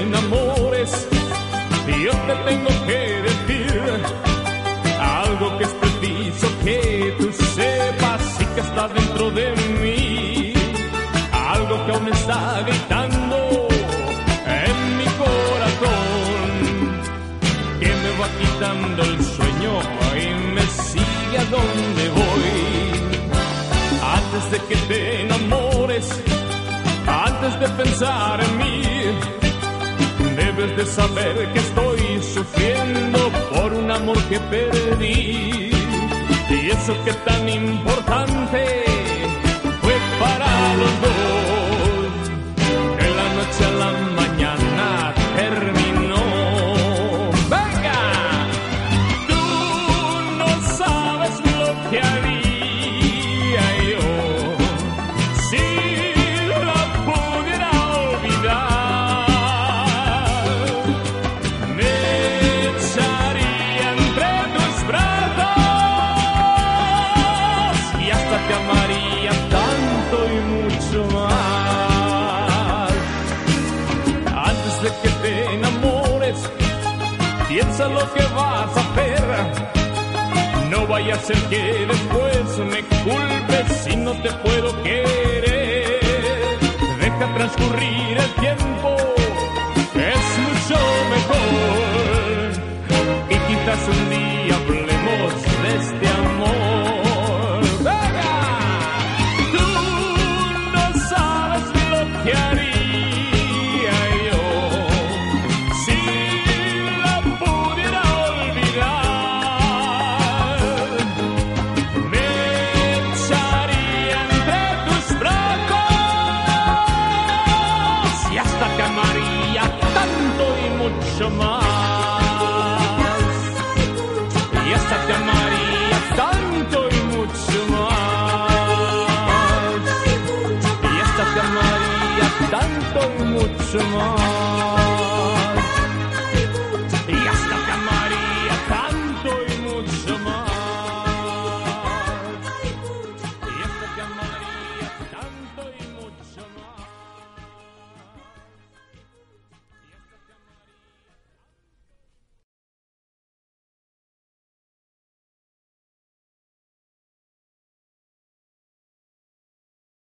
enamores, yo te tengo que decir algo que es preciso que tú sepas y que está dentro de mí, algo que aún está gritando en mi corazón, que me va quitando el sueño y me sigue a donde voy. Antes de que te enamores, antes de pensar en mí, debes de saber que estoy sufriendo por un amor que perdí. Y eso que tan importante fue para los dos, que la noche a la mañana terminó. ¡Venga! Tú no sabes lo que haría yo si la pudiera olvidar. Me echaría entre tus brazos y hasta te amaría tanto y mucho más. Antes de que te enamores, piensa lo que vas a hacer. No vaya a ser que después me culpes si no te puedo querer. Deja transcurrir el tiempo, es mucho mejor. Y quizás un día hablemos de este amor. ¡Venga! Tú no sabes lo que haría yo si la pudiera olvidar. Me echaría entre tus brazos y hasta te amaría tanto y mucho más. Y hasta te amaría tanto y mucho más. Y hasta te amaría tanto y mucho más.